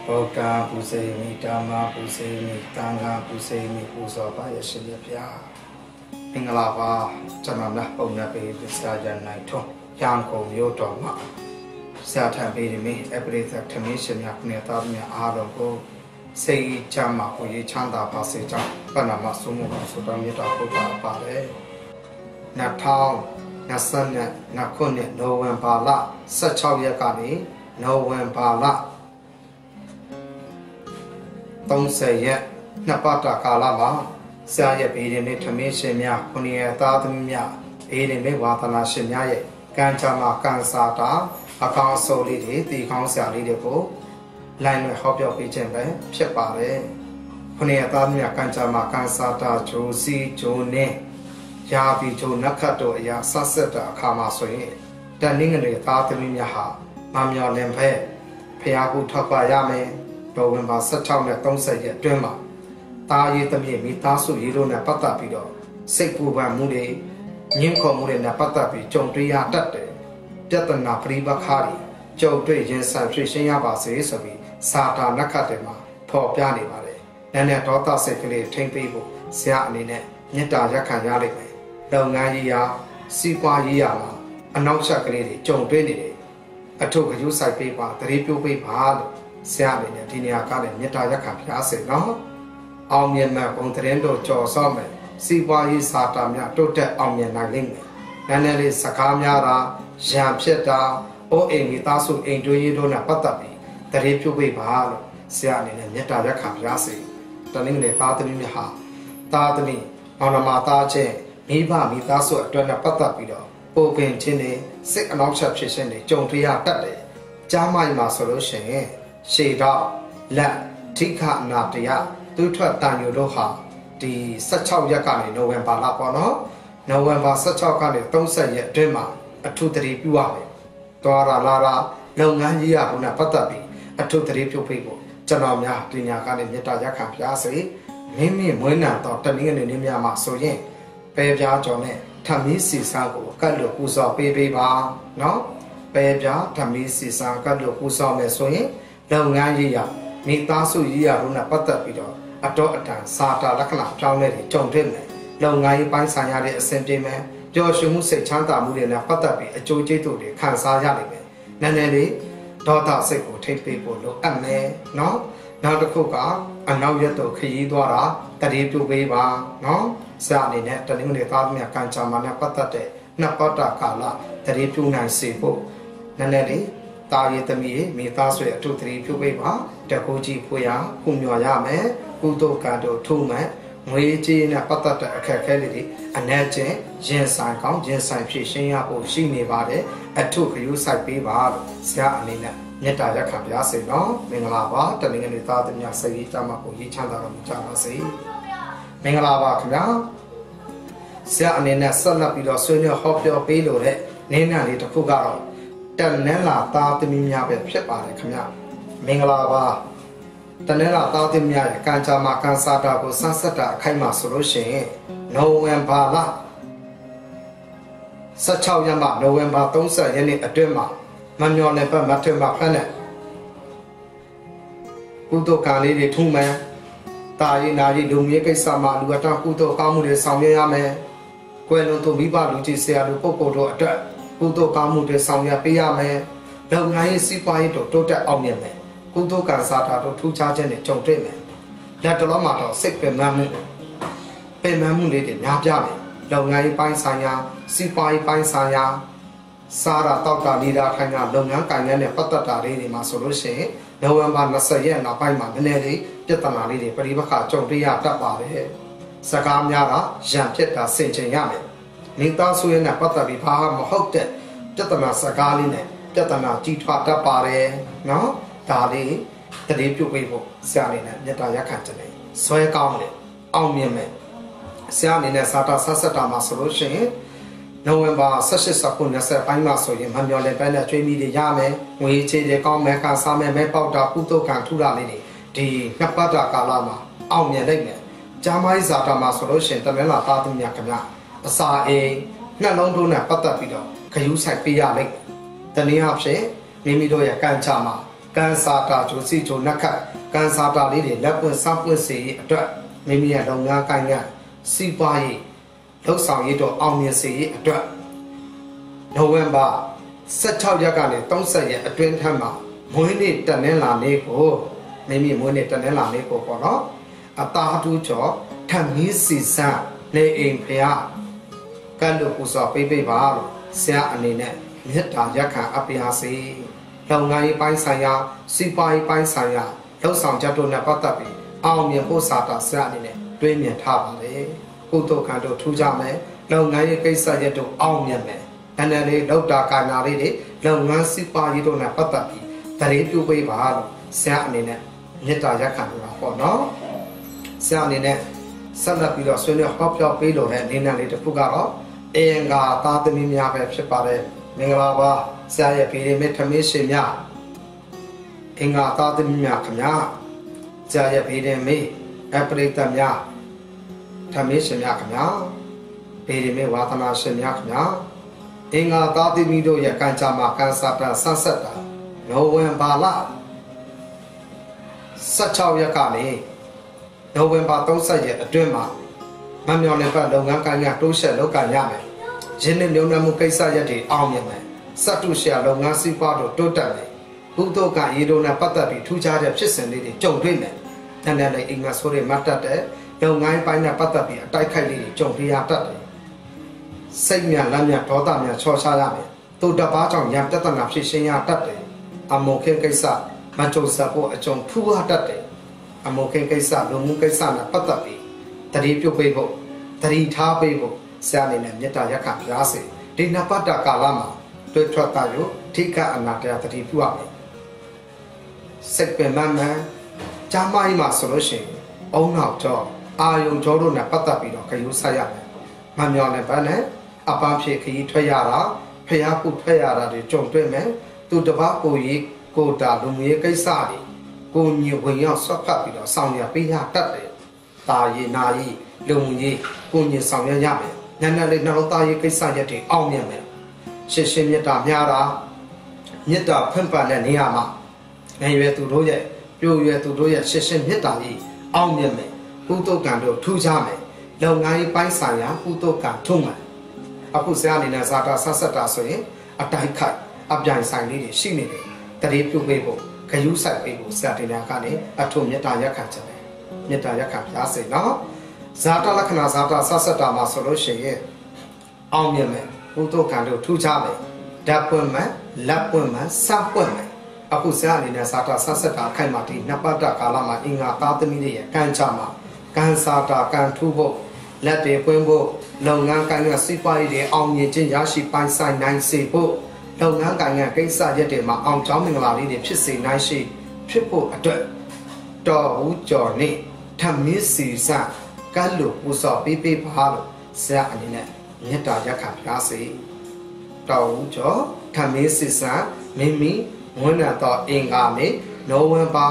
ဘောဂာပုစေမိဓမ္မပုစေမိသံဃာပုစေမိပူဇော်ပါရရှင်ရဗျာမင်္ဂလာပါကျွန်တော်များပုံနဲ့ပေးသစ္စာကြနိုင်ထုံးရန်ကုန်မြို့တော်မှာဆရာထံပေးနေမိအပရိသတ်ထမင်းရှင်များနဲ့တာများအားလုံးကိုစိတ်ချမ်းသာကိုရေးချမ်းသာပါစေကြောင်းပဏ္ဏမဆုမှုဆုတောင်းမြတ်တာပို့တာပါတယ်2022ခုနှစ်နိုဝင်ဘာလ16ရက်ကနေနိုဝင်ဘာလ30ရက်နှစ်ပတ်တာကာလမှာဆရာရဲ့ဘေးရင်နဲ့ထမင်းရှင်များခုနှစ်ရက်သားသမီးများဘေးရင်နဲ့ဝါသနာရှင်များရဲ့ကံကြမ္မာကံစာတာအကောင်အစိုးလေးတွေတီကောင်းဆရာလေးတွေကိုလိုင်းနဲ့ဟောပြောပေးခြင်းပဲဖြစ်ပါတယ်ခုနှစ်ရက်သားသမီးများကံကြမ္မာကံစာတာဂျိုစီဂျိုနေရာဘီဂျိုနက္ခတ်တို့အရာဆက်ဆက်တာအခါမှာဆိုရင်တန်နင်းငယ်သားသမီးများဟာမမျော်လင့်ဖဲဖျားဖို့ထောက်ပါရမယ်နိုဝင်ဘာ16နဲ့30ရက်အတွင်းမှာတာရည်သမီးမိသားစုရေးလို့နဲ့ပတ်သက်ပြီးတော့စိတ်ပူပန်မှုတွေညှင်းခုန်မှုတွေနဲ့ပတ်သက်ပြီးကြုံတွေ့ရတတ်တယ်ပြဿနာပရိပခါတွေကြုံတွေ့ရင်ဆိုင်ဖြေရှင်းရပါစေဆိုပြီးစာတာနက္ခတ်တွေမှာဖော်ပြနေပါတယ်။နည်းနည်းဒေါသစိတ်ကလေးထိမ့်ပေးဖို့ဆရာအနေနဲ့မေတ္တာရက်ခံရလိမ့်မယ်။လုပ်ငန်းရေးရာစီးပွားရေးရာမှာအနောက်ချက်ကလေးတွေကြုံတွေ့နေတယ်။အထုပ်အယူဆိုင်ပေးပါတရေပြိုးပေးပါလို့ဆရာအနေနဲ့ဒီနေရာကလည်းမေတ္တာရက်ခံပြစေနော်။အောင်မြင်မဲ့ဘုံသတင်းတို့ကြော်ဆောင်မယ်စီးပွားရေးစာတာများတိုးတက်အောင်မြင်နိုင်လိမ့်မယ်။နည်းနည်းလေးစကားများတာရံဖြစ်တာအိုးအိမ်မိသားစုအိမ်တွင်းရေးတို့နဲ့ပတ်သက်ပြီးတရေပြုတ်ပေးပါလို့ဆရာအနေနဲ့မေတ္တာရက်ခံပြစေ။တနည်းနဲ့သားသမီးများဟာသားသမီးမောင်နှမသားချင်းမိဘမိသားစုအတွက်နဲ့ပတ်သက်ပြီးတော့ပုံပင်ချင်းတွေစိတ်အနောက်ချက်ဖြစ်ခြင်းတွေကြုံတွေ့ရတတ်တယ်။ကြားမိုက်မှာဆိုလို့ရှိရင်ရှေတော့လက်ထိခအနာတရားသူထွက်တန်ယူတို့ဟာဒီ16ရက်ကနေနိုဝင်ဘာလပေါ့နော်နိုဝင်ဘာ16ကနေ30ရက်အတွင်းမှာအထူးသတိပြုရမယ်။တွာလာလာလုပ်ငန်းကြီးရဖို့နဲ့ပတ်သက်ပြီးအထူးသတိပြုဖိတ်ဖို့ကျွန်တော်များပညာကနေမေတ္တာရက်ခံပြစေ။မိမိမွေးနာတော့တနည်းအနေနဲ့များမှာဆိုရင်ပဲပြားကြော်နဲ့ထမင်းစီစားကိုကတ်လို့ပူဇော်ပေးပါနော်။ပဲပြားထမင်းစီစားကတ်လို့ပူဇော်မယ်ဆိုရင်လုပ်ငန်းကြီးရမိသားစုကြီးရတို့နဲ့ပတ်သက်ပြီးတော့အတော့အတန်စာတာလက္ခဏာကြောင်းလေးတွေကြုံတွေ့မယ်လုပ်ငန်းရေးပိုင်းဆိုင်ရာတွေအဆင်ပြေမယ်ပျော်ရွှင်မှုစိတ်ချမ်းသာမှုတွေနဲ့ပတ်သက်ပြီးအကျိုးကျေးဇူးတွေခံစားရနိုင်မယ်နည်းနည်းလေးဒေါသစိတ်ကိုထိပ်ပေးဖို့လိုအပ်မယ်နော်နောက်တစ်ခုကအနောက်ရက်တော့ခရီးသွားတာတတိပြုပေးပါနော်ဆရာအနေနဲ့တနင်္ဂနွေသားများကံကြမ္မာနဲ့ပတ်သက်တဲ့နှစ်ပတ်တာကာလတတိပြုနိုင်စေဖို့နည်းနည်းလေးတာရည်သမီးမိသားစုရဲ့အထုတတိပြုပေးပါတကူကြီးဖွေရခုမြော်ရမယ်ကုသိုလ်ကံတို့ထုံးမယ်ငွေကြေးနဲ့ပတ်သက်တဲ့အခက်အခဲတွေအနည်းချင်းရင်ဆိုင်ကောင်းရင်ဆိုင်ဖြည့်ရှင်းရဖို့ရှိနေပါတယ်အထုခရုစိုက်ပေးပါလို့ဆရာအနေနဲ့မေတ္တာရက်ခံပြစေနော်မင်္ဂလာပါတနင်္ဂနွေသားသမီးစိတ်ကြမှာကိုရေးချမ်းသာတော်မူကြပါစေမင်္ဂလာပါခင်ဗျာဆရာအနေနဲ့ဆက်လက်ပြီးတော့ဆွေးနွေးဟောပြောပေးလို့တဲ့နင်းနာလေးတစ်ခုကတော့တနင်္လာသားသမီးများပဲဖြစ်ပါတယ်ခင်ဗျာမင်္ဂလာပါတနင်္လာသားသမီးများရဲ့ကံကြမ္မာကံစားတာကိုစမ်းဆက်တာအခိုက်မှာဆိုလို့ရှိရင်နိုဝင်ဘာလ16ရက်မှနိုဝင်ဘာ30ရက်နေ့အတွင်းမှာမမျော်လင့်ပတ်မထွင်ပါဖက်နဲ့ကုသိုလ်ကံလေးတွေထူးမယ်တာရီနာရီလူမျိုးကိစ္စမှာလူအတောင်ကုသိုလ်ကောင်းမှုတွေဆောင်ရွက်ရမယ်ကွယ်လွန်သူမိဘလူကြီးဆရာလူပုဂ္ဂိုလ်တို့အတွက်ကုသိုလ်ကောင်းမှုတွေဆောင်ရွက်ပေးရမယ်လုပ်ငန်းရေးစီးပွားရေးတို့တိုးတက်အောင်မြင်မယ်ကုသိုလ်ကံစားတာတို့ထူးခြားခြင်းတွေကြုံတွေ့မယ်လက်တော်မှာတော့စိတ်ပင်ပန်းမှုလေးတွေများပြမယ်လုပ်ငန်းရေးပိုင်းဆိုင်ရာစီးပွားရေးပိုင်းဆိုင်ရာစားတာတောက်တာနေတာထိုင်တာလုပ်ငန်းကိုင်ငန်းနဲ့ပတ်သက်တာလေးတွေမှာဆိုလို့ရှိရင်နိုဝင်ဘာ20ရက်နောက်ပိုင်းမှာနည်းနည်းလေးပြဿနာလေးတွေပရိပခကြုံတွေ့ရတတ်ပါတယ်စကားများတာရံဖြစ်တာစင်ချင်ရမယ်မိသားစုရဲ့နဲ့ပတ်သက်ပြီးဘာမှမဟုတ်တဲ့ပြဿနာစကားလေးနဲ့ပြဿနာကြီးထွားတတ်ပါတယ်နော်ဒါလေးတတိပြုတ်ပေးဖို့ဆရာအနေနဲ့မေတ္တာရက်ခံခြင်းနဲ့ဆွဲကောင်းတယ်အောင်မြင်မယ်ဆရာအနေနဲ့စာတာဆက်ဆက်တာမှာဆိုလို့ရှိရင်နိုဝင်ဘာ18 20ပိုင်းမှာဆိုရင်မမျော်လင့်ပဲနဲ့ကျွေးမိတွေရမယ်ငွေချေတွေကောင်းမယ်ခါစားမယ်မဲပေါက်တာကုသိုလ်ကံထူတာလေးတွေဒီနှစ်ပတ်တာကာလမှာအောင်မြင်နိုင်မယ်ဂျာမိုင်းဇာတာမှာဆိုလို့ရှိရင်တမန်လာသားသူများခင်ဗျအစာအိမ်နှလုံးတို့နဲ့ပတ်သက်ပြီးတော့ခရူးဆိုင်ပေးရလိမ့်မယ်တနည်းအားဖြင့်မိမိတို့ရဲ့ကံကြမ္မာကကန်စာတာဂျိုစီဂျိုနက်ခတ်ကန်စာတာလေးတွေလက်ပွင့်စပွင့်စီအတွက်မိမိရဲ့လုပ်ငန်းကိုင်ကစီးပွားရေးလှုပ်ဆောင်ရေးတော့အောင်မြင်စေရေးအတွက်နိုဝင်ဘာ16ရက်ကနေ30ရက်အတွင်းထက်မှာမွေးနေ့တနင်္လာနေ့ကိုမိမိမွေးနေ့တနင်္လာနေ့ကိုပေါ့နော်အတားတူကျော်ထမင်းစီစံနေအိမ်ဖျားကတ်လို့ပူဇော်ပေးပါလို့ဆရာအနေနဲ့မေတ္တာရက်ခံအပ်ပါစေလုပ်ငန်းရေးပိုင်းဆိုင်ရာစီးပွားရေးပိုင်းဆိုင်ရာလှုပ်ဆောင်ချက်တို့နဲ့ပတ်သက်ပြီးအောင်မြင်ဖို့စာတာဆရာအနေနဲ့တွေးမြင်ထားပါလေကုသိုလ်ကံတို့ထူးကြမယ်လုပ်ငန်းရေးကိစ္စရပ်တို့အောင်မြင်မယ်အနေနဲ့လောက်တာကာနာလေးတွေလုပ်ငန်းစီးပွားရေးတို့နဲ့ပတ်သက်ပြီးတရေပြုပေးပါလို့ဆရာအနေနဲ့မေတ္တာရက်ခံလို့ပေါ့နော်ဆရာအနေနဲ့ဆက်လက်ပြီးတော့ဆွေးနွေးဟောပြောပေးလို့တဲ့အနေနဲ့လေးတစ်ခုကတော့အင်္ဂါသားသမီးများပဲဖြစ်ပါတယ်မင်္ဂလာပါဆရာရဲ့ဗီဒီမေထမင်းရှင်များအင်္ဂါသားသမီးများခင်ဗျာဆရာရဲ့ဗီဒီမေအပရိသတ်များထမင်းရှင်များခင်ဗျာဗီဒီမေဝါသနာရှင်များခင်ဗျာအင်္ဂါသားသမီးတို့ရဲ့ကံကြမ္မာကံစာတာဆန်းဆက်တာနိုဝင်ဘာလ16ရက်ကနေနိုဝင်ဘာ30ရက်အတွင်းမှာမမြောင်နယ်ဘက်လုပ်ငန်းကိုင်ကတိုးရှက်လုပ်ကင်ရမယ်ရင်းနှီးမြှုပ်နှံမှုကိစ္စရပ်တွေအောင်မြင်မယ်စက်တုရှယ်လုပ်ငန်းစီးပွားတို့တိုးတက်မယ်ဘုဒ္ဓကရေတို့နဲ့ပတ်သက်ပြီးထူးခြားတဲ့ဖြစ်စဉ်လေးတွေကြုံတွေ့မယ်တန်တန်လေးအင်္ဂါဆိုတွေမှတ်တတ်တဲ့လုပ်ငန်းပိုင်းနဲ့ပတ်သက်ပြီးအတိုက်ခိုက်လေးတွေကြုံတွေ့ရတတ်တယ်စိတ်များလက်များဒေါသများချော်ချရမယ်သူတပားကြောင့်ရံပြဿနာဖြစ်ရှင်းရတတ်တယ်အမောခေကိစ္စမကြုံစဖို့အကြုံထူးရတတ်တယ်အမောခေကိစ္စလူမှုကိစ္စနဲ့ပတ်သက်ပြီးတတိပြုတ်ပေးဖို့တတိထားပေးဖို့ဆရာအနေနဲ့မေတ္တာရက်ခံပြားစေဒီနပတ္တကာလမှာတွေ့ထွက်တာယူထိကအနာတရားတတိပြုရမယ်စိတ်ပင်မမှန်ဂျာမိုင်းမှာဆိုလို့ရှိရင်အုံနောက်ကြောအာယုံကြောတို့နဲ့ပတ်သက်ပြီးတော့ခရုဆက်ရမယ်မမြောင်နဲ့ဗန်းနဲ့အပန်းဖြစ်ခရီးထွက်ရတာဖျားကုထွက်ရတာတွေကြုံတွေ့မယ်သူတပတ်ကိုကြီးကိုတာလူမျိုးရေးကိစ္စတွေကိုညဝင်ရောက်ဆွတ်ဖတ်ပြီးတော့ဆောင်ရပေးရတတ်တယ်တာရီနာရီလူမှုရေးကိုညဆောင်ရရမယ်နန်းနန်းလေးနှလုံးသားရေးကိစ္စရပ်တွေအောင်မြင်မယ်ရှင်းရှင်းမေတ္တာများတာမေတ္တာဖွင့်ပန်တဲ့နေရာမှာငယ်ရွယ်သူတို့ရဲ့ပြိုရွယ်သူတို့ရဲ့ရှင်းရှင်းမေတ္တာကြီးအောင်မြင်မယ်ကုသိုလ်ကံတို့ထူးခြားမယ်လုပ်ငန်းရေးပိုင်းဆိုင်ရာကုသိုလ်ကံထုံးမယ်အခုဆရာအနေနဲ့ဇာတာဆက်ဆက်တာဆိုရင်အတိုက်ခိုက်အပြိုင်ဆိုင်လေးတွေရှိနေတယ်တရေပြုတ်ပေးဖို့ဂယုစိုက်ပေးဖို့ဆရာတင်ညာကနေအထုမေတ္တာရက်ခံချက်တယ်မေတ္တာရက်ခံပြားစေနော်ဇာတာလက္ခဏာဇာတာဆက်ဆက်တာမှာဆိုလို့ရှိရင်အောင်မြင်မယ်ကုသိုလ်ကံတို့ထူးခြားမယ်ဓာတ်ပွင့်မယ်လက်ပွင့်မယ်စပွင့်မယ်အခုဆရာအနေနဲ့ဇာတာဆက်ဆက်တာအခိုက်မှာဒီနပတ္တကာလမှာအင်္ဂါသားသမီးတွေရဲ့ကံကြမှာကံစာတာကံထူဖို့လက်တွေပွင့်ဖို့လုပ်ငန်းကိုင်ကစီးပွားရေးတွေအောင်မြင်ခြင်းရရှိပိုင်ဆိုင်နိုင်စေဖို့လုပ်ငန်းကိုင်ကကိစ္စရပ်တွေမှာအောင်ကြောင်းမင်္ဂလာလေးတွေဖြစ်စေနိုင်ရှိဖြစ်ဖို့အတွက်တော်ဦးကျော်နဲ့ထမင်းစီစကတ်လို့ပူဇော်ပေးပါလို့ဆရာအနေနဲ့မေတ္တာရက်ခံပြားစေတော်ဦးကျော်ထမင်းစီစမိမိဝန်းနာတော်အင်္ဂါနေ့နိုဝင်ဘာ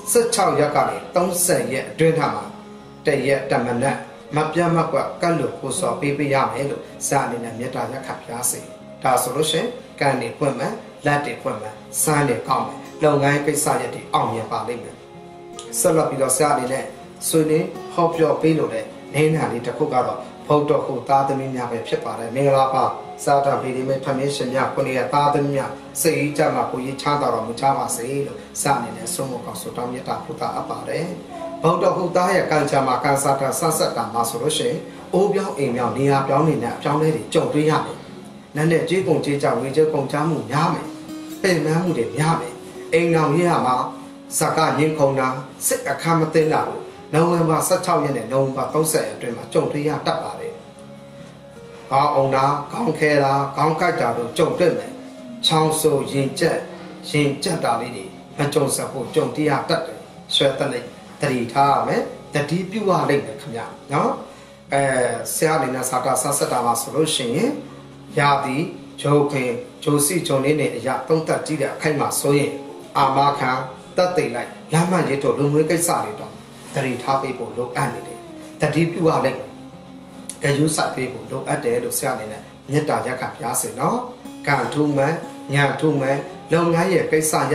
16ရက်ကနေ30ရက်အတွင်းထမှာတရက်တမနက်မပြတ်မကွက်ကတ်လို့ပူဇော်ပေးရမယ်လို့ဆရာအနေနဲ့မေတ္တာရက်ခံပြားစေဒါဆိုလို့ရှိရင်ကံတွေပွင့်မယ်လက်တွေပွင့်မယ်စမ်းတွေကောင်းမယ်လုပ်ငန်းကိစ္စရပ်တွေအောင်မြင်ပါလိမ့်မယ်ဆက်လက်ပြီးတော့ဆရာအနေနဲ့ဆွေးနွေးဟောပြောပေးလို့တဲ့နေနာလေးတစ်ခုကတော့ဘုဒ္ဓဟူသားသမီးများပဲဖြစ်ပါတယ်မင်္ဂလာပါစာတာဗီဒီမေထမင်းရှင်များခုနှစ်သားသမီးများစိတ်ကြမှာကိုကြီးချမ်းသာတော်မူကြပါစေလို့စအနေနဲ့ဆုံးမကောင်းဆုတောင်းမြတ်တာဘုရားအပ်ပါတယ်ဘုဒ္ဓဟူသားရဲ့ကံကြမှာကံစားတာဆက်ဆက်တာမှာဆိုလို့ရှိရင်အိုးပြောင်းအိမ်ပြောင်းနေရာပြောင်းနေတဲ့အပြောင်းလဲတွေကြုံတွေ့ရမယ်နန်းနဲ့ကြေးကုန်ကြေးကြဝေကြေးကုန်ချမှုများမယ်ပင်ပန်းမှုတွေများမယ်အိမ်တော်ရေးရမှာဇကရင်းခုံတာစစ်အခမ်းမသိတာလို့နိုဝင်ဘာ16ရက်နဲ့နိုဝင်ဘာ30ရက်အတွင်းမှာကြုံတွေ့ရတတ်ပါတယ်။ကောင်းအောင်တာကောင်းခဲတာကောင်းကြိုက်တာတို့ကြုံတွေ့မယ်။ချောင်းဆိုရင်ကြက်တာလေးတွေမကြုံစဖို့ကြုံတရားတတ်တယ်။ဆွဲတက်လိုက်တတိထားရမယ်။တတိပြုရလိမ့်မယ်ခင်ဗျာ။နော်။ဆရာလေးနဲ့စာတာဆက်ဆက်တာမှာဆိုလို့ရှိရင်ရာသီဂျိုခင်ဂျိုစီဂျုံလေးနဲ့အရာသုံးသက်ကြည့်တဲ့အခိုက်မှာဆိုရင်အာမခံတက်သိမ့်လိုက်လမ်းမရစ်တို့လူမျိုးကိစ္စတွေတော့တတိထားပေးဖို့လိုအပ်နေတယ်တတိပြုရလိမ့်မယ်ဂယုစိုက်ပေးဖို့လိုအပ်တယ်လို့ဆရာအနေနဲ့မေတ္တာရက်ခံပြားစေနော်ကံထုမှန်ညာထုမှန်လုပ်ငန်းရဲ့ကိစ္စရပ်တွေ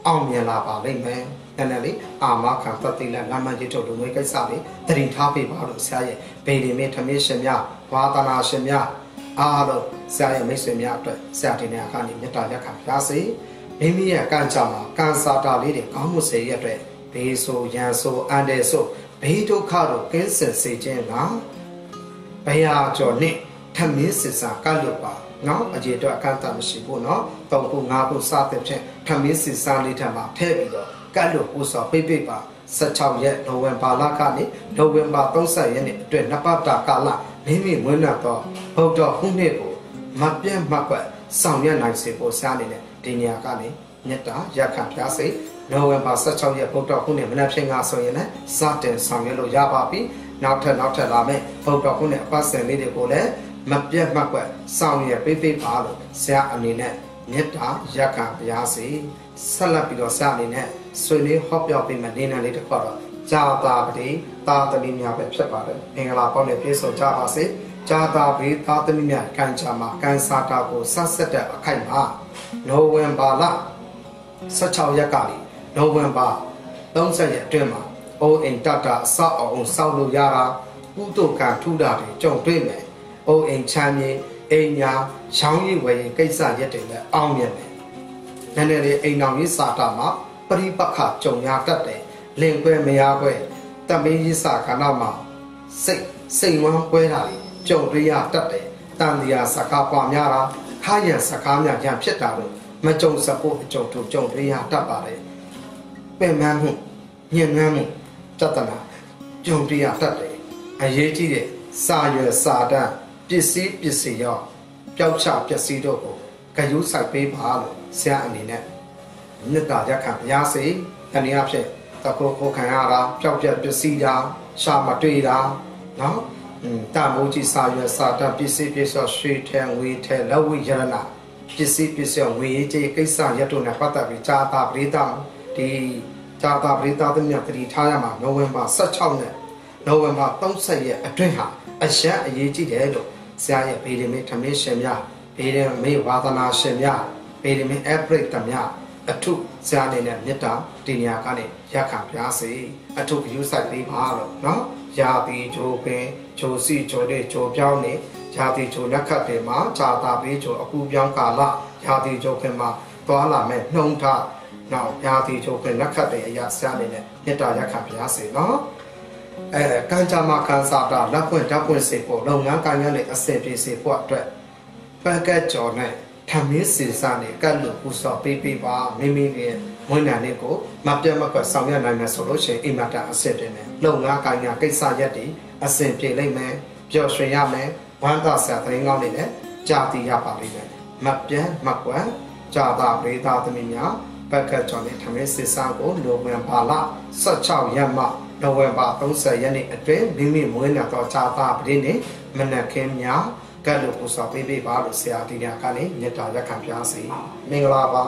အောင်မြင်လာပါလိမ့်မယ်။အဲ့ဒါလေအာမခံတတိလလမ်းမကြီးထုတ်လူငွေကိစ္စလေးတရင်ထားပေးပါလို့ဆရာရဲ့ဗေဒီမေထမင်းရှင်များဝါသနာရှင်များအားလုံးဆရာရဲ့မိတ်ဆွေများအတွက်ဆရာဒီနေရာကနေမေတ္တာရက်ခံပါစေ။မိမိရဲ့ကံကြမ္မာကံစာတာလေးတွေကောင်းမှုစေရတဲ့ဘေးဆိုရန်ဆိုအန်တယ်ဆိုဘေးဒုက္ခတို့ကင်းစင်စေခြင်းကဘုရားကျော်နဲ့ထမင်းစစ်စာကလွတ်ပါနော်အကျေတော့အခန့်တမရှိဘူးနော်၃ခု၅ခုစသဖြင့်ထမင်းစစ်စာလေးထပ်မှာထည့်ပြီးတော့ကလွတ်ပူစောပိတ်ပါ16ရက်နိုဝင်ဘာလကနေနိုဝင်ဘာ30ရက်နေ့အတွက်နပတာကာလမိမိဝင်းနာတော့ဘုဒ္ဓခုနှစ်ကိုမပြတ်မကွက်ဆောင်ရွက်နိုင်စေဖို့စားနေတဲ့ဒီနေရာကနေမေတ္တာရက်ခံပြစေနိုဝင်ဘာ16ရက်ဗုဒ္ဓခုနှစ်မနက်ဖြန်ကဆိုရင်လည်းစတင်ဆောင်ရွက်လို့ရပါပြီနောက်ထပ်လာမယ်ဗုဒ္ဓခုနှစ်အပတ်စဉ်လေးတွေကိုလည်းမပြတ်မကွက်ဆောင်ရွက်ပေးပါလို့ဆရာအနေနဲ့မေတ္တာရက်ခံပြစေဆက်လက်ပြီးတော့ဆရာအနေနဲ့ဆွေလေးဟောပြောပေးမယ်နေနေလေးတစ်ခေါက်တော့ဇာတာပတိသာသမီများပဲဖြစ်ပါတယ်အင်္ဂလာပေါင်းနဲ့ပြေဆုံးကြပါစေဇာတာပတိသာသမီများကံကြမှာကံစာတာကိုဆက်ဆက်တဲ့အခိုက်မှာနိုဝင်ဘာလ16ရက်ကနေနိုဝင်ဘာ30ရက်အတွင်းမှာအိုးအိမ်တတာအဆောက်အအုံဆောက်လို့ရတာကုသိုလ်ကံထူတာတွေကြုံတွေ့မယ်အိုးအိမ်ချမ်းမြေအိမ်ညာရောင်းရည်ဝယ်ရကိစ္စရက်တွေလည်းအောင်မြင်တယ်နည်းနည်းလေးအိမ်တော်ကြီးစာတာမှာပရိပခကြုံရတတ်တယ်လင်ခွဲမရခွဲတမင်းကြီးစာခန္ဓာမှာစိတ်ဝမ်းပွဲတာတွေကြုံတွေ့ရတတ်တယ်တန်တရားစကားပွားများတာခါရန်စကားများရန်ဖြစ်တာလို့မကြုံစဖို့အကြုံတို့ကြုံတွေ့ရတတ်ပါတယ်ပင်မမှုညံ့ငမ်းမှုတတနာကြုံတွေ့ရတတ်တယ်အရေးကြီးတဲ့စာရွယ်စာတမ်းပစ္စည်းရောပျောက်ချပစ္စည်းတို့ကိုဂရုစိုက်ပေးပါလို့ဆရာအနေနဲ့မေတ္တာရက်ခံပါစေတနည်းအားဖြင့်တကုတ်ကိုခံရတာပျောက်ပြက်ပစ္စည်းတာရှာမတွေ့တာနော်တမိုးကြီးစာရွယ်စာတမ်းပစ္စည်းရွှေထဲငွေထဲလက်ဝိရဏပစ္စည်းငွေကြီးကိစ္စရတုနဲ့ပတ်သက်ပြီးဇာတာပရိသဒီဇာတာပရိသသမီးတတိထားရမှာနိုဝင်ဘာ16နဲ့နိုဝင်ဘာ30ရက်အတွင်းဟာအရှက်အရေးကြီးတယ်လို့ဆရာရဲ့ဗေဒမေထမင်းရှင်များဗေဒမေဝါသနာရှင်များဗေဒမေအပရိတများအထုဆရာအနေနဲ့မေတ္တာဒီနေရာကနေရက်ခံပြစေအထုယူဆိုင်ပေးပါလို့နော်ယာတိဂျိုပင်ဂျိုစီဂျိုတဲ့ဂျိုပြောင်းနေယာတိဂျိုလက်ခတ်တွေမှာဇာတာပေးဂျိုအကူပြောင်းကာလယာတိဂျိုခင်မှာသွားလာမဲ့နှုံထားနောက်ယာတိဂျိုခင်လက်ခတ်တွေအရာဆရာအနေနဲ့မေတ္တာရက်ခံပြစေနော်ကံကြမ္မာခံစားတာလက်ပွင့်ဓာတ်ပွင့်စေဖို့လုပ်ငန်းကိုင်ရတဲ့အဆင်ပြေစေဖို့အတွက်ပက်ကက်ကျော်နဲ့ထမင်းစီစားနဲ့ကတ်လို့ပူစော်ပေးပါမိမိရဲ့ဝန်ထမ်းတွေကိုမပြတ်မကွက်ဆောင်ရွက်နိုင်မယ်ဆိုလို့ရှိရင်အိမ်မတာအဆင်ပြေမယ်လုပ်ငန်းကိုင်ရကိစ္စရက်တွေအဆင်ပြေလိမ့်မယ်ပျော်ရွှင်ရမယ်ဝမ်းသာစရာသတင်းကောင်းတွေလည်းကြားသိရပါလိမ့်မယ်မပြတ်မကွက်ဇာတာပရိသသမီးများပက်ကက်ကျော်နဲ့ထမင်းစီစားကိုနိုဝင်ဘာလ16ရက်မှနိုဝင်ဘာ30ရက်နေ့အတွင်းမိမိမွေးနေ့တော့ဇာတာပရိနေ့မနက်ခင်းများကတ်လို့ပူစော်ပေးပါလို့ဆရာဒီညကနေမေတ္တာရက်ခံပြစေမင်္ဂလာပါ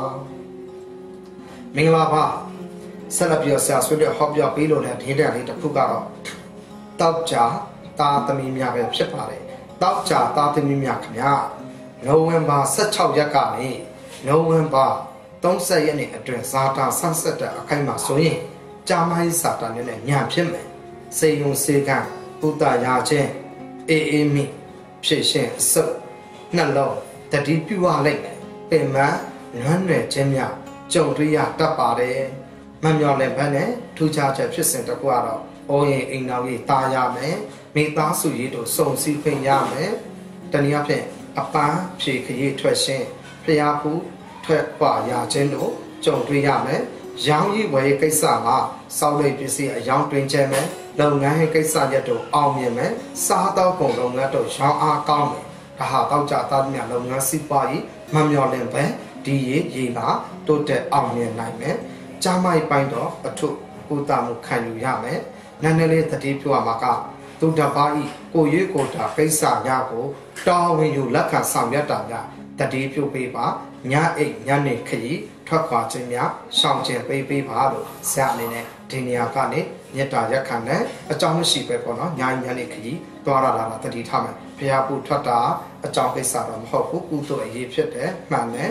ဆက်လက်ပြီးဆရာဆွေးနွေးဟောပြောပေးလို့လည်းဒေတာလေးတစ်ခုကတော့တောက်ကြတာသမီးများပဲဖြစ်ပါတယ်တောက်ကြတာသမီးများခင်ဗျာနိုဝင်ဘာ16ရက်ကနေနိုဝင်ဘာ30ရက်နေ့အတွင်းဇာတာဆန်းဆက်တဲ့အခိုက်မှာဆိုရင်ကြာမိုင်းစာတာနဲ့ညံဖြစ်မယ်စေယုံစေကံပုတ္တရာချင်းအေးမိဖြစ်ရှင်အစုပ်နှလုံးတတိပြုရလိုက်မယ်ပင်မနွမ်းနယ်ခြင်းများကြုံတွေ့ရတတ်ပါတယ်မမျော်လင့်ဘဲနဲ့ထူးခြားချက်ဖြစ်စဉ်တစ်ခုကတော့အိုးရင်အိမ်တော်ကြီးတာရမယ်မိသားစုရေးတို့စုံစည်းခွင့်ရမယ်တနည်းအားဖြင့်အပန်းဖြေခရီးထွက်ရှင်ဖျားဖူးထွက်ခွာရခြင်းတို့ကြုံတွေ့ရမယ်ရောင်းရည်ဝယ်ကိစ္စမှာစောက်ရိပ်ပစ္စည်းအယောင်တွင်ကျဲမယ်လုပ်ငန်းကိစ္စရက်တို့အောင်မြင်မယ်စားသောက်ကုန်လုပ်ငန်းတို့ရောင်းအားကောင်းမယ်ဒါဟာတောက်ကြသားမြလုပ်ငန်းစီးပွားရေးမမျော်လင့်ပဲဒီရေလာတိုးတက်အောင်မြင်နိုင်မယ်ကျမ်းမိုက်ပိုင်းတော့အထုကုသမှုခံယူရမယ်နည်းနည်းလေးသတိပြုရမှာကသူတပါးဤကိုရွေးကိုတာကိစ္စများကိုတော်ဝင်ယူလက်ခံဆောင်ရွက်တာများတတိပြုပေးပါညအိတ်ညနေခရီးထွက်ခွာခြင်းများရှောင်ကျဉ်ပေးပါလို့ဆရာအနေနဲ့ဒီနေရာကနေမေတ္တာရက်ခံနဲ့အကြောင်းမရှိပဲပေါ့နော်ညနေခရီးသွားရလာတာတတိထားမယ်ဖျားပူထွက်တာအကြောင်းကိစ္စတော့မဟုတ်ဘူးကုသိုလ်အရေးဖြစ်တယ်မှန်တယ်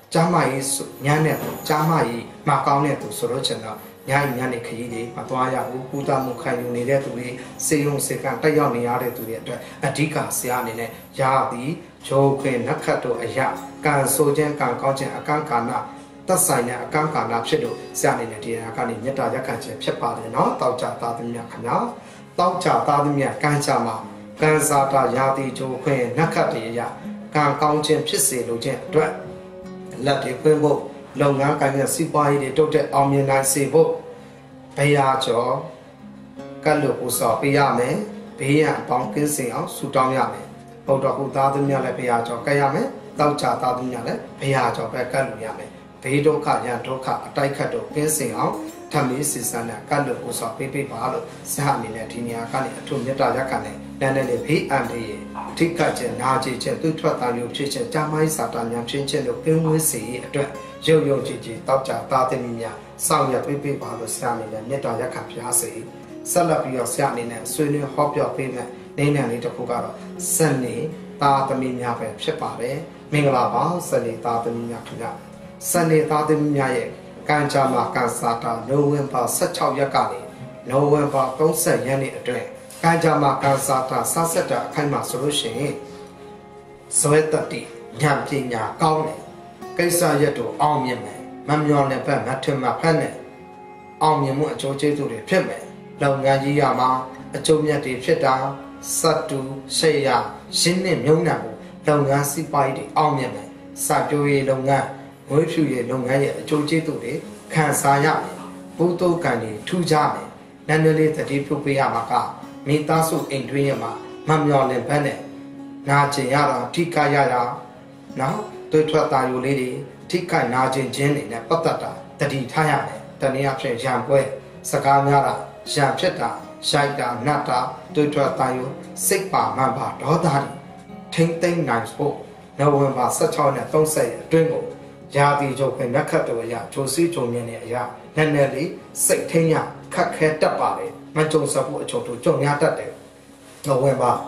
ကြားမကြီးညမ်းတဲ့သူကြားမကြီးမကောင်းတဲ့သူဆိုတော့ကျွန်တော်ညနေခရီးတွေမသွားရဘူးပူတာမှုခံယူနေတဲ့သူတွေစေယုံစေကံတက်ရောက်နေရတဲ့သူတွေအတွက်အဓိကဆရာအနေနဲ့ရာသည်ဂျိုခွင်နက္ခတ်တို့အရာကံဆိုခြင်းကံကောင်းခြင်းအကန့်ကာဏသက်ဆိုင်တဲ့အကန့်ကာဏဖြစ်လို့ဆရာအနေနဲ့ဒီဟာကနေမေတ္တာရက်ခံခြင်းဖြစ်ပါတယ်နော်တောက်ကြသားသမီးများခင်ဗျာတောက်ကြသားသမီးများကံကြမှာကံစားတာရာသည်ဂျိုခွင်နက္ခတ်တွေအရာကံကောင်းခြင်းဖြစ်စေလိုခြင်းအတွက်လက်တွေဖွင့်ဖို့လုပ်ငန်းကိုင်ငန်းစီးပွားရေးတွေတုတ်တဲ့အောင်မြင်နိုင်စေဖို့ဘယ်ရာကျော်ကတ်လို့ပူစော်ပေးရမယ်ဘေးရန်အပေါင်းကင်းစင်အောင်ဆူတောင်းရမယ်ဗုဒ္ဓဟူသားသမီးများလည်းဘယ်ရာကျော်ကတ်ရမယ်တောက်ကြသားသမီးများလည်းဘယ်ရာကျော်ပဲကတ်လို့ရမယ်ဘေးဒုက္ခရန်ဒုက္ခအတိုက်ခတ်တို့ကင်းစင်အောင်ထမင်းစီစံနဲ့ကတ်လို့ပူစော်ပေးပါလို့ဆရာအနေနဲ့ဒီနေရာကနေအထုမြတ်တာရက်ခံတဲ့တန်တဲ့လေဘေးအန္တရာယ်အထိကခြင်းနာကျင်ခြင်းသူထွက်တာမျိုးဖြစ်ခြင်းကြာမိုင်းစာတာများဖြစ်ခြင်းတို့ကင်းဝေးစေအတွက်ရုပ်ရုပ်ကြည်ကြည်တောက်ကြသားသမီးများစောင့်ရပေးပါလို့ဆရာအနေနဲ့မြတ်တာရက်ခံပြားစေဆက်လက်ပြီးတော့ဆရာအနေနဲ့ဆွေးနွေးဟောပြောပေးမယ်နေနံလေးတစ်ခုကတော့စနေသားသမီးများပဲဖြစ်ပါတယ်မင်္ဂလာပါစနေသားသမီးများခင်ဗျာစနေသားသမီးများရဲ့ကံကြမ္မာကံစာတာနိုဝင်ဘာ16ရက်ကနေနိုဝင်ဘာ30ရက်နေ့အတွင်းကံကြမ္မာကံစာတာစဆက်တာအခိုင်မှာဆိုလို့ရှိရင်ဇွဲတတိဉာဏ်ပညာကောင်းတယ်ကိစ္စရက်တို့အောင်မြင်မယ်မမျော်လင့်ဘက်မထင်မှဖက်နဲ့အောင်မြင်မှုအကျိုးကျေးဇူးတွေဖြစ်မယ်လုပ်ငန်းကြီးရမှာအကျိုးမြတ်တွေဖြစ်တာစတ်တူရှေ့ရရှင်းနဲ့မြုံနှံမှုလုပ်ငန်းစီးပွားရေးတွေအောင်မြင်မယ်စာပြိုးရေးလုပ်ငန်းဝေးဖြူရေးလုပ်ငန်းရဲ့အကျိုးကျေးဇူးတွေခံစားရမယ်ဘုဒ္ဓကံတွေထူးခြားမယ်နန္ဒလေးတတိပြုပေးရမှာကမိသားစုအိမ်တွင်းရမှာမမျော်လင့်ဘက်နဲ့နာကျင်ရတာထိခိုက်ရတာနော်တွေ့ထွက်တာယူလေးတွေထိခိုက်နာကျင်ခြင်းတွေနဲ့ပတ်သက်တာတတိထားရမယ်တနည်းအားဖြင့်ရံပွဲစကားများတာရံဖြစ်တာရှိုက်တာနတ်တာတွေ့ထွက်တာယူစိတ်ပါမှန်ပါဒေါသတွေထိမ့်သိမ့်နိုင်ဖို့နိုဝင်ဘာ16နဲ့30အတွင်းကိုရာသီချုပ်ခွင်နက္ခတ်တော်ရဂျိုစီဂျုံမြင်တဲ့အရာနည်းနည်းလေးစိတ်ထိန်ရခက်ခဲတတ်ပါလေမကြုံစဖို့အချို့တို့ကြုံရတတ်တယ်နိုဝင်ဘာ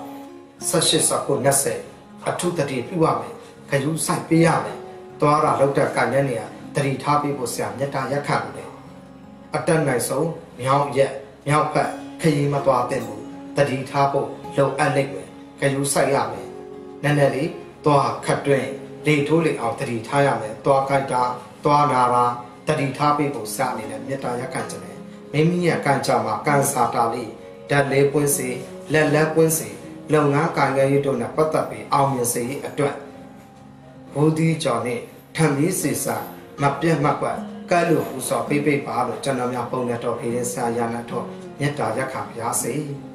18 20အထုတတိပြုရမယ်ခရူးဆိုင်ပေးရမယ်သွားတာလောက်တဲ့ကံတဲ့နေရာတတိထားပေးဖို့ဆရာမြတ်တာရက်ခတ်တယ်အတက်နိုင်ဆုံးမြောက်ရက်မြောက်ဖက်ခရီးမသွားတဲ့ဘူးတတိထားဖို့လုံအပ်လိုက်မယ်ခရူးဆိုင်ရမယ်နည်းနည်းလေးသွားခတ်တွင်းလေထိုးလေအောင်တတိထားရမယ်သွားခိုက်တာသွားနာတာတတိထားပေးဖို့စအနေနဲ့မြတ်တာရက်ခံခြင်းနဲ့မိမိရဲ့ကံကြမ္မာကံစာတာလေးဓာတ်လေးပွင့်စေလက်လက်ပွင့်စေလုပ်ငန်းการရေးတို့နဲ့ပတ်သက်ပြီးအောင်မြင်စေအတွက်ဘုဒ္ဓကျော်နဲ့ထမင်းစီစာမပြတ်မကွက်ကဲလို့ပူစော်ပေးပါလို့ကျွန်တော်များပုံနဲ့တော့ဖေးရင်ဆရာရနာတော့မြတ်တာရက်ခံပါစေ